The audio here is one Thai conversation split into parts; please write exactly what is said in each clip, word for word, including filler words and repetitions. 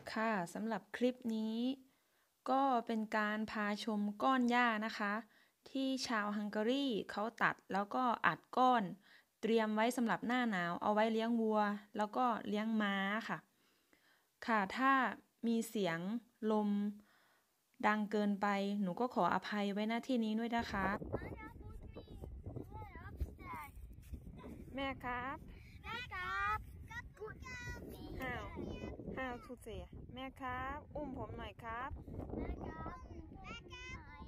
ค่ะสำหรับคลิปนี้ก็เป็นการพาชมก้อนหญ้านะคะที่ชาวฮังการีเขาตัดแล้วก็อัดก้อนเตรียมไว้สำหรับหน้าหนาวเอาไว้เลี้ยงวัวแล้วก็เลี้ยงม้าค่ะค่ะถ้ามีเสียงลมดังเกินไปหนูก็ขออภัยไว้ณที่นี้ด้วยนะคะแม่ครับแม่ครับห้าวห้าวทุเสียแม่ครับอุ้มผมหน่อยครับแม่ครับแม่ครับ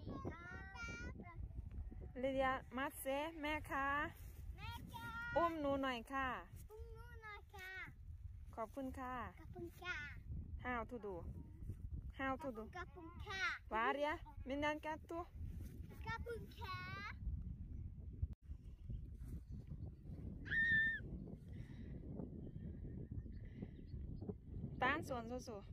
เลียมัดเซแม่คะแม่ครับอุ้มหนูหน่อยค่ะอุ้มหนูหน่อยค่ะขอบคุณค่ะขอบคุณค่ะ How to do How to do ขอบคุณค่ะวาเรียมินันกัตตุขอบคุณค่ะตานสวนสู้ๆ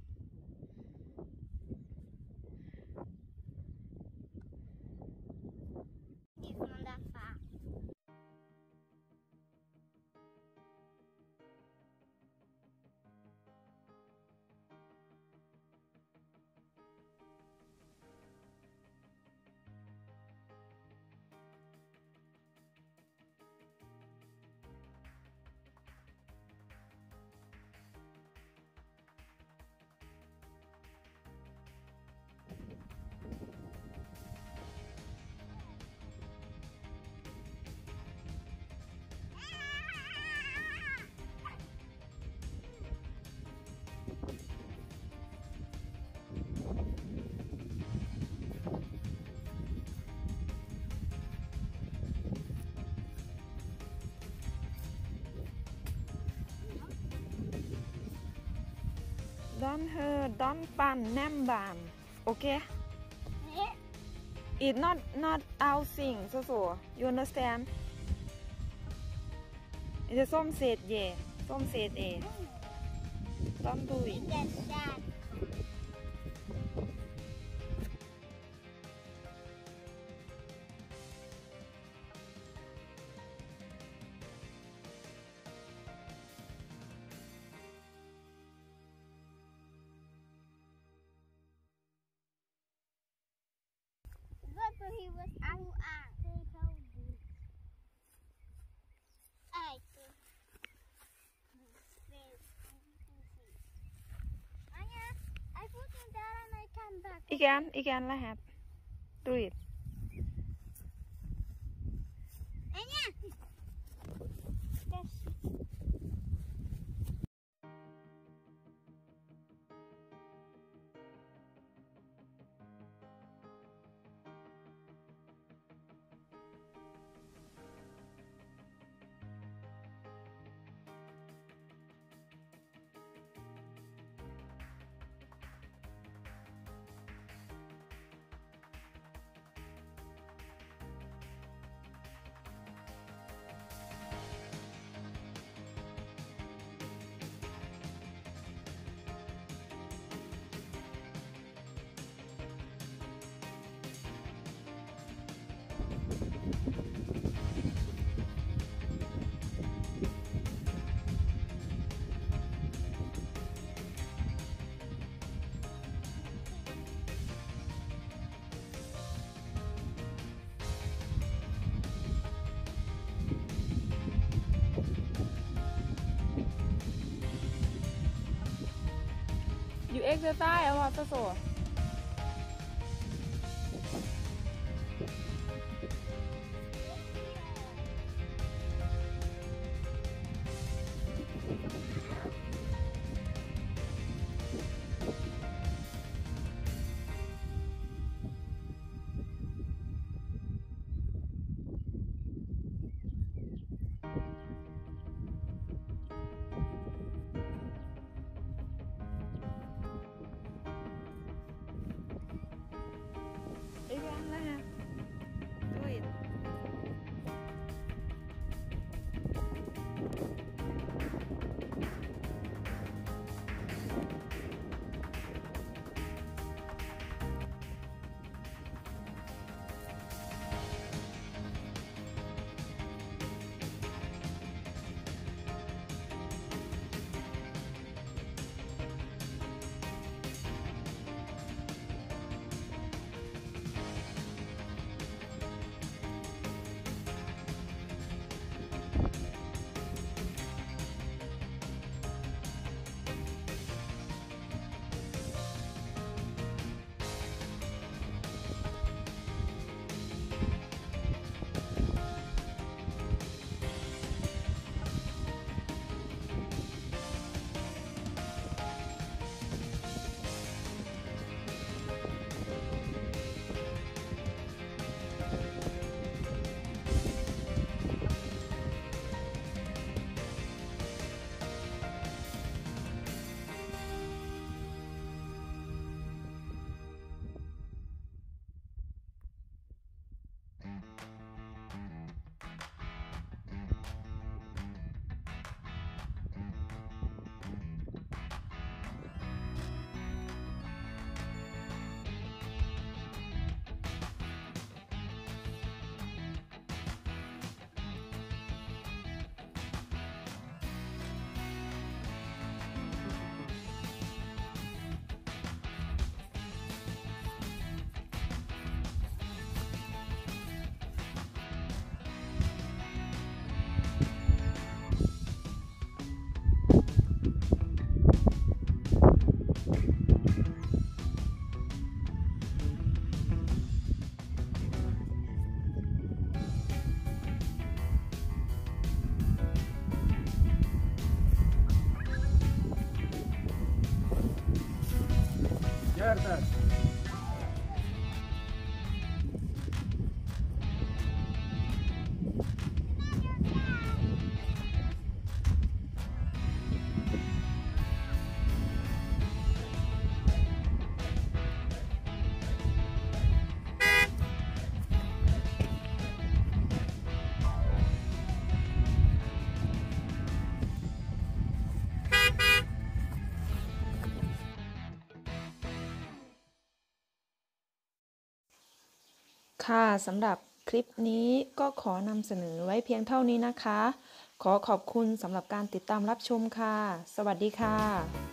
Don't hurt, don't pan, nem ban. Okay? It's not not our thing, so so. You understand? It's a some said yeah, some said a. Don't do it. He was out at I put him there and I come back. Igen, igen, lehet. Do it. Anya. You exercise a lot, so so. Igen, lehet. Do it. Certo. ค่ะสำหรับคลิปนี้ก็ขอนำเสนอไว้เพียงเท่านี้นะคะ ขอขอบคุณสำหรับการติดตามรับชมค่ะ สวัสดีค่ะ